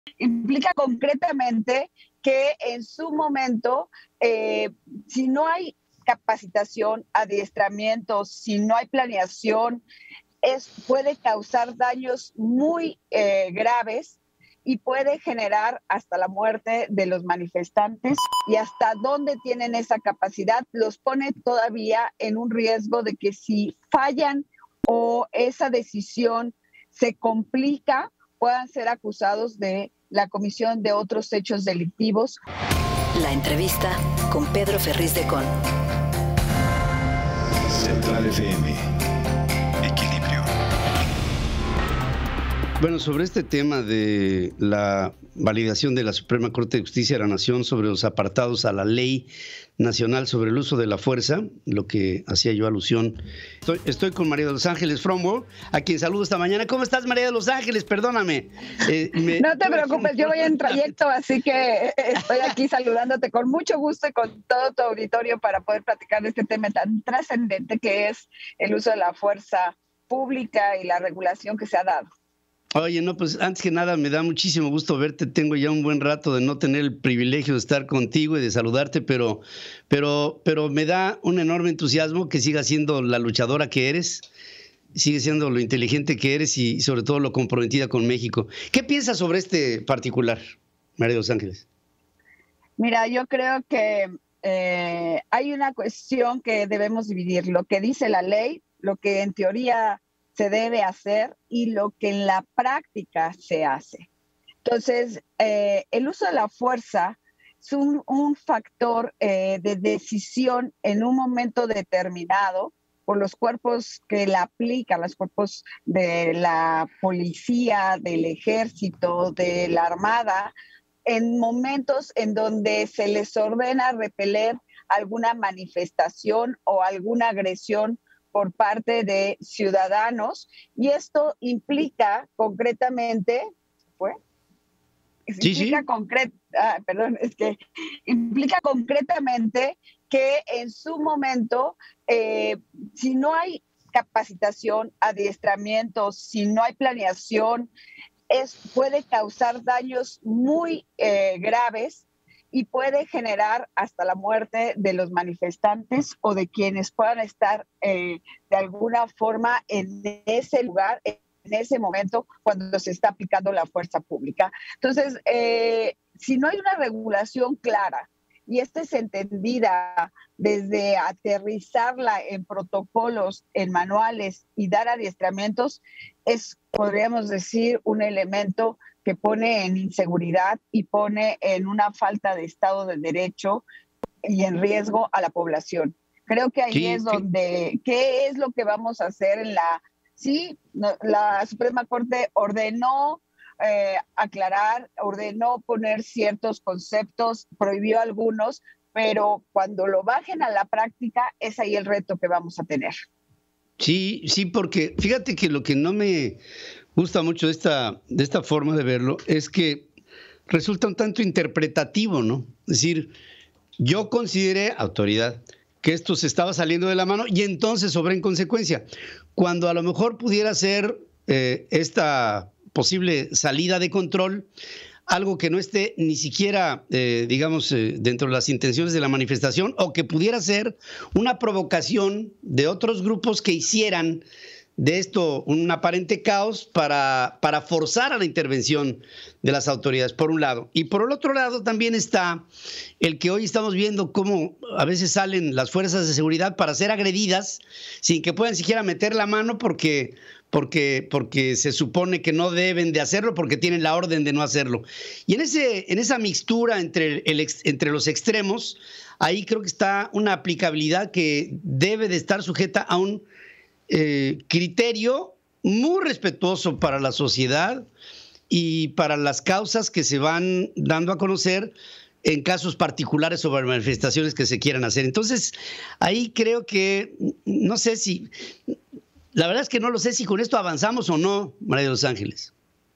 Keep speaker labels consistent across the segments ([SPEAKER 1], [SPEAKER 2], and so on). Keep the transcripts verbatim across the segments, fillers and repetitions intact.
[SPEAKER 1] Implica concretamente que en su momento, eh, si no hay capacitación, adiestramiento, si no hay planeación, es, puede causar daños muy eh, graves y puede generar hasta la muerte de los manifestantes, y hasta dónde tienen esa capacidad los pone todavía en un riesgo de que si fallan o esa decisión se complica, puedan ser acusados de la comisión de otros hechos delictivos.
[SPEAKER 2] La entrevista con Pedro Ferriz de Con.
[SPEAKER 3] Central F M. Equilibrio.
[SPEAKER 4] Bueno, sobre este tema de la validación de la Suprema Corte de Justicia de la Nación sobre los apartados a la Ley Nacional sobre el Uso de la Fuerza, lo que hacía yo alusión. Estoy, estoy con María de los Ángeles Frombo, a quien saludo esta mañana. ¿Cómo estás, María de los Ángeles? Perdóname.
[SPEAKER 1] Eh, me... No te preocupes, yo voy en trayecto, así que estoy aquí saludándote con mucho gusto y con todo tu auditorio para poder platicar de este tema tan trascendente que es el uso de la fuerza pública y la regulación que se ha dado.
[SPEAKER 4] Oye, no, pues antes que nada me da muchísimo gusto verte. Tengo ya un buen rato de no tener el privilegio de estar contigo y de saludarte, pero, pero, pero me da un enorme entusiasmo que sigas siendo la luchadora que eres, sigues siendo lo inteligente que eres y sobre todo lo comprometida con México. ¿Qué piensas sobre este particular, María de los Ángeles?
[SPEAKER 1] Mira, yo creo que eh, hay una cuestión que debemos dividir, lo que dice la ley, lo que en teoría se debe hacer y lo que en la práctica se hace. Entonces, eh, el uso de la fuerza es un, un factor eh, de decisión en un momento determinado por los cuerpos que la aplican, los cuerpos de la policía, del ejército, de la armada, en momentos en donde se les ordena repeler alguna manifestación o alguna agresión por parte de ciudadanos, y esto implica concretamente, ¿fue?
[SPEAKER 4] Sí,
[SPEAKER 1] implica
[SPEAKER 4] sí.
[SPEAKER 1] concret, ah, perdón, es que implica concretamente que en su momento, eh, si no hay capacitación, adiestramiento, si no hay planeación, es, puede causar daños muy eh, graves y puede generar hasta la muerte de los manifestantes o de quienes puedan estar eh, de alguna forma en ese lugar, en ese momento, cuando se está aplicando la fuerza pública. Entonces, eh, si no hay una regulación clara y esta es entendida desde aterrizarla en protocolos, en manuales y dar adiestramientos, es, podríamos decir, un elemento que pone en inseguridad y pone en una falta de Estado de Derecho y en riesgo a la población. Creo que ahí sí, es donde, sí. ¿Qué es lo que vamos a hacer en la... Sí, no, la Suprema Corte ordenó eh, aclarar, ordenó poner ciertos conceptos, prohibió algunos, pero cuando lo bajen a la práctica, es ahí el reto que vamos a tener.
[SPEAKER 4] Sí, sí, porque fíjate que lo que no me gusta mucho de esta, de esta forma de verlo es que resulta un tanto interpretativo, ¿no? Es decir, yo consideré, autoridad, que esto se estaba saliendo de la mano y entonces obré en consecuencia, cuando a lo mejor pudiera ser eh, esta posible salida de control algo que no esté ni siquiera, eh, digamos, eh, dentro de las intenciones de la manifestación, o que pudiera ser una provocación de otros grupos que hicieran de esto un aparente caos para, para forzar a la intervención de las autoridades, por un lado. Y por el otro lado también está el que hoy estamos viendo cómo a veces salen las fuerzas de seguridad para ser agredidas sin que puedan siquiera meter la mano porque... Porque, porque se supone que no deben de hacerlo porque tienen la orden de no hacerlo. Y en, ese, en esa mixtura entre, el, entre los extremos, ahí creo que está una aplicabilidad que debe de estar sujeta a un eh, criterio muy respetuoso para la sociedad y para las causas que se van dando a conocer en casos particulares sobre manifestaciones que se quieran hacer. Entonces, ahí creo que, no sé si... La verdad es que no lo sé si con esto avanzamos o no, María de los Ángeles.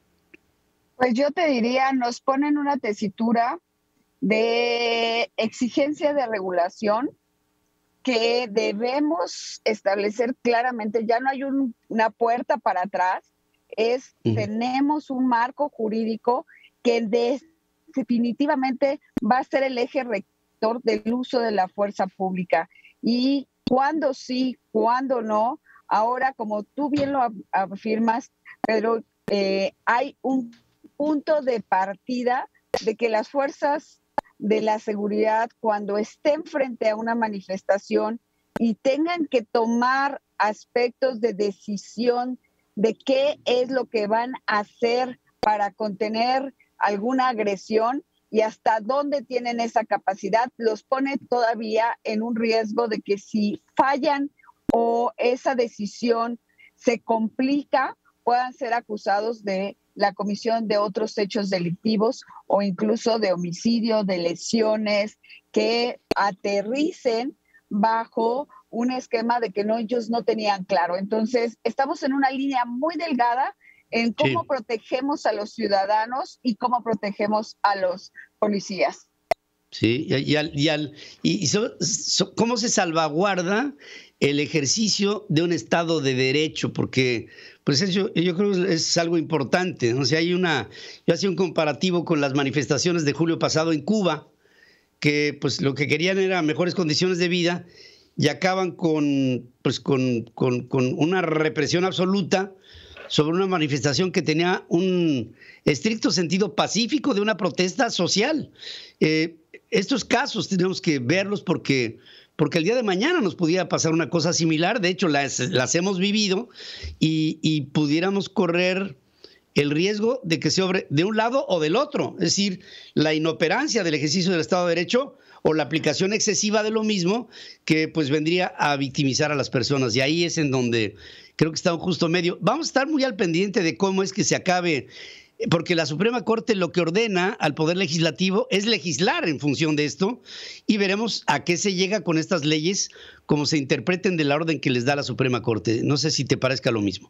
[SPEAKER 1] Pues yo te diría, nos ponen una tesitura de exigencia de regulación que debemos establecer claramente. Ya no hay un, una puerta para atrás, es uh-huh. tenemos un marco jurídico que de, definitivamente va a ser el eje rector del uso de la fuerza pública. Y cuándo sí, cuándo no. Ahora, como tú bien lo afirmas, Pedro, eh, hay un punto de partida de que las fuerzas de la seguridad, cuando estén frente a una manifestación y tengan que tomar aspectos de decisión de qué es lo que van a hacer para contener alguna agresión y hasta dónde tienen esa capacidad, los pone todavía en un riesgo de que si fallan o esa decisión se complica, puedan ser acusados de la comisión de otros hechos delictivos o incluso de homicidio, de lesiones que aterricen bajo un esquema de que no, ellos no tenían claro. Entonces, estamos en una línea muy delgada en cómo sí. protegemos a los ciudadanos y cómo protegemos a los policías.
[SPEAKER 4] Sí, y, y, al, y, al, y so, so, cómo se salvaguarda el ejercicio de un Estado de Derecho, porque pues eso yo creo que es algo importante. O sea, hay una, yo hacía un comparativo con las manifestaciones de julio pasado en Cuba, que pues lo que querían era mejores condiciones de vida y acaban con, pues, con, con, con una represión absoluta sobre una manifestación que tenía un estricto sentido pacífico de una protesta social. Eh, estos casos tenemos que verlos porque, porque el día de mañana nos pudiera pasar una cosa similar. De hecho, las, las hemos vivido y, y pudiéramos correr el riesgo de que se obre de un lado o del otro. Es decir, la inoperancia del ejercicio del Estado de Derecho o la aplicación excesiva de lo mismo que pues vendría a victimizar a las personas. Y ahí es en donde creo que está un justo medio. Vamos a estar muy al pendiente de cómo es que se acabe, porque la Suprema Corte lo que ordena al Poder Legislativo es legislar en función de esto y veremos a qué se llega con estas leyes, cómo se interpreten de la orden que les da la Suprema Corte. No sé si te parezca lo mismo.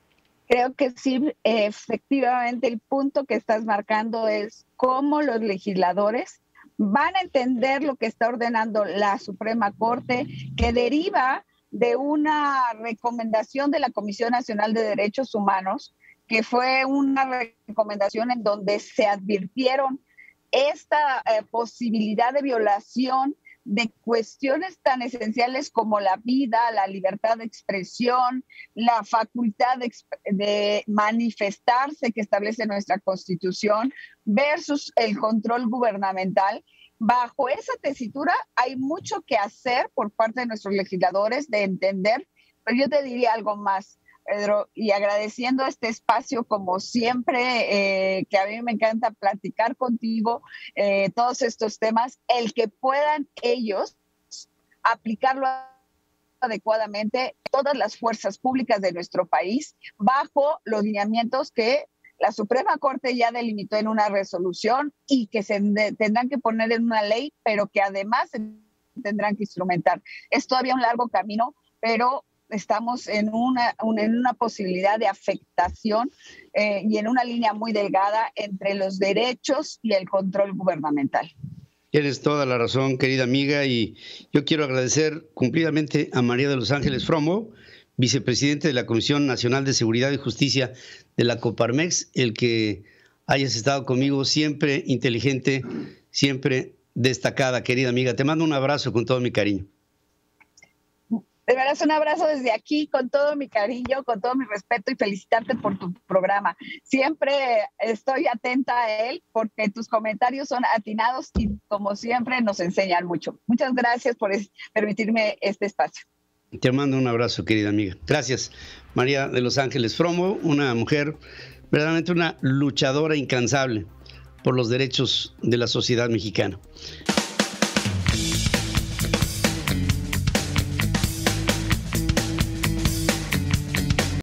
[SPEAKER 1] Creo que sí, efectivamente el punto que estás marcando es cómo los legisladores van a entender lo que está ordenando la Suprema Corte, que deriva de una recomendación de la Comisión Nacional de Derechos Humanos, que fue una recomendación en donde se advirtieron esta eh, posibilidad de violación de cuestiones tan esenciales como la vida, la libertad de expresión, la facultad de, de manifestarse que establece nuestra Constitución versus el control gubernamental. Bajo esa tesitura hay mucho que hacer por parte de nuestros legisladores de entender, pero yo te diría algo más, Pedro, y agradeciendo este espacio como siempre, eh, que a mí me encanta platicar contigo eh, todos estos temas, el que puedan ellos aplicarlo adecuadamente, todas las fuerzas públicas de nuestro país, bajo los lineamientos que la Suprema Corte ya delimitó en una resolución y que se de, tendrán que poner en una ley, pero que además se tendrán que instrumentar. Es todavía un largo camino, pero estamos en una, una, en una posibilidad de afectación eh, y en una línea muy delgada entre los derechos y el control gubernamental.
[SPEAKER 4] Tienes toda la razón, querida amiga, y yo quiero agradecer cumplidamente a María de los Ángeles Fromo, vicepresidente de la Comisión Nacional de Seguridad y Justicia de la Coparmex, el que hayas estado conmigo, siempre inteligente, siempre destacada, querida amiga. Te mando un abrazo con todo mi cariño.
[SPEAKER 1] De verdad, un abrazo desde aquí con todo mi cariño, con todo mi respeto y felicitarte por tu programa. Siempre estoy atenta a él porque tus comentarios son atinados y como siempre nos enseñan mucho. Muchas gracias por es, permitirme este espacio.
[SPEAKER 4] Te mando un abrazo, querida amiga. Gracias, María de los Ángeles Fromo, una mujer, verdaderamente una luchadora incansable por los derechos de la sociedad mexicana.